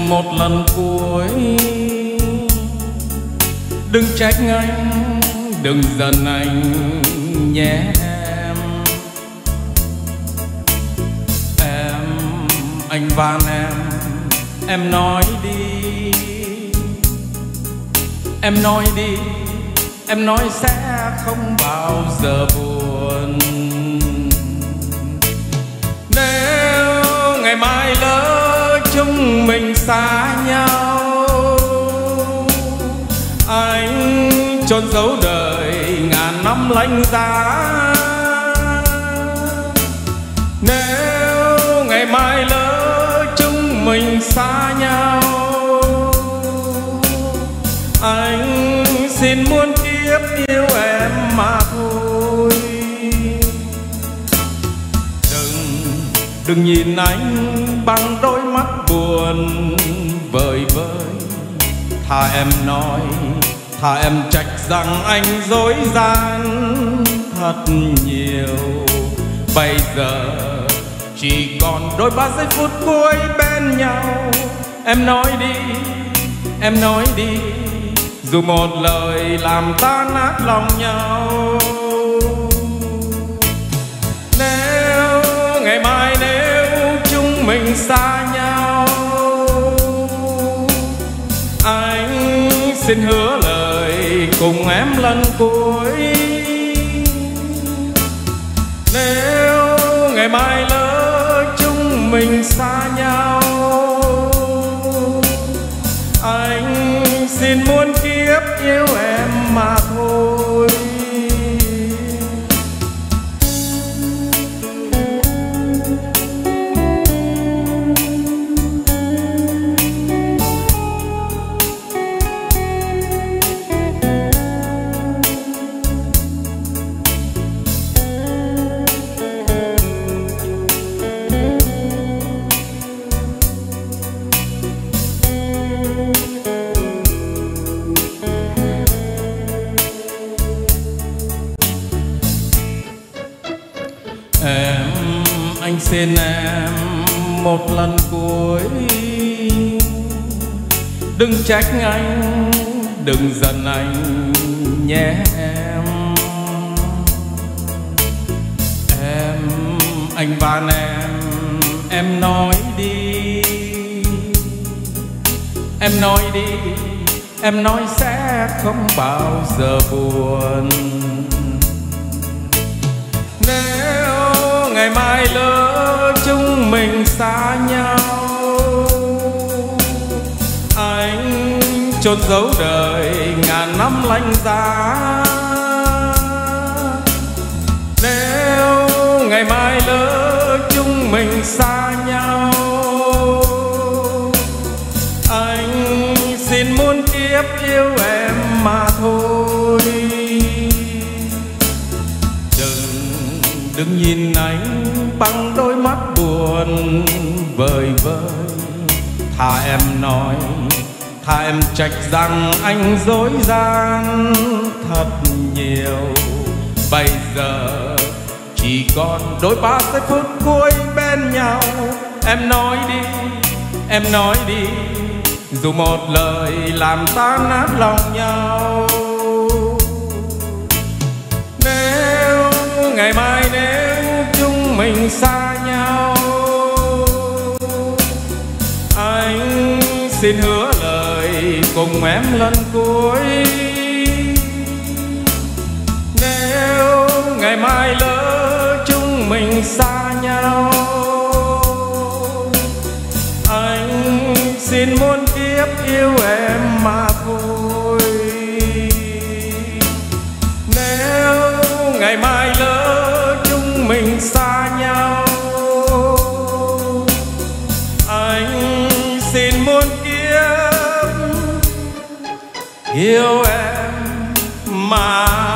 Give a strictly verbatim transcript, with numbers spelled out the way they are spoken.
một lần cuối. Đừng trách anh, đừng giận anh nhé em. Em, anh van em, em nói đi. Em nói đi, em nói sẽ không bao giờ buồn. Nếu ngày mai lỡ chúng mình xa nhau, anh chôn giấu đời ngàn năm lạnh giá. Nếu ngày mai lỡ chúng mình xa nhau, anh xin muôn kiếp yêu em mà thôi. Đừng, đừng nhìn anh bằng đôi mắt buồn vời vợi. Thà em nói, thà em trách rằng anh dối gian thật nhiều. Bây giờ chỉ còn đôi ba giây phút cuối bên nhau. Em nói đi, em nói đi, dù một lời làm tan nát lòng nhau. Nếu ngày mai nếu chúng mình xa nhau, anh xin hứa lời cùng em lần cuối. Nếu ngày mai lỡ chúng mình xa nhau, anh xin muôn kiếp yêu em mà thôi. Em, anh xin em một lần cuối. Đừng trách anh, đừng giận anh nhé em. Em, anh van em, em nói đi. Em nói đi, em nói sẽ không bao giờ buồn. Nếu ngày mai lỡ chúng mình xa nhau, anh chôn giấu đời ngàn năm lạnh giá. Nếu ngày mai lỡ chúng mình xa nhau, anh xin muôn kiếp yêu em mà thôi. Đừng nhìn anh bằng đôi mắt buồn vời vợi. Thà em nói, thà em trách rằng anh dối gian thật nhiều. Bây giờ chỉ còn đôi ba giây phút cuối bên nhau. Em nói đi, em nói đi, dù một lời làm tan nát lòng nhau. Nếu ngày mai nếu chúng mình xa nhau, anh xin hứa lời cùng em lần cuối. Nếu ngày mai lỡ chúng mình xa nhau, anh xin muôn kiếp yêu em mà thôi. Nếu ngày mai lỡ chúng mình xa nhau, anh xin muôn kiếp yêu em mà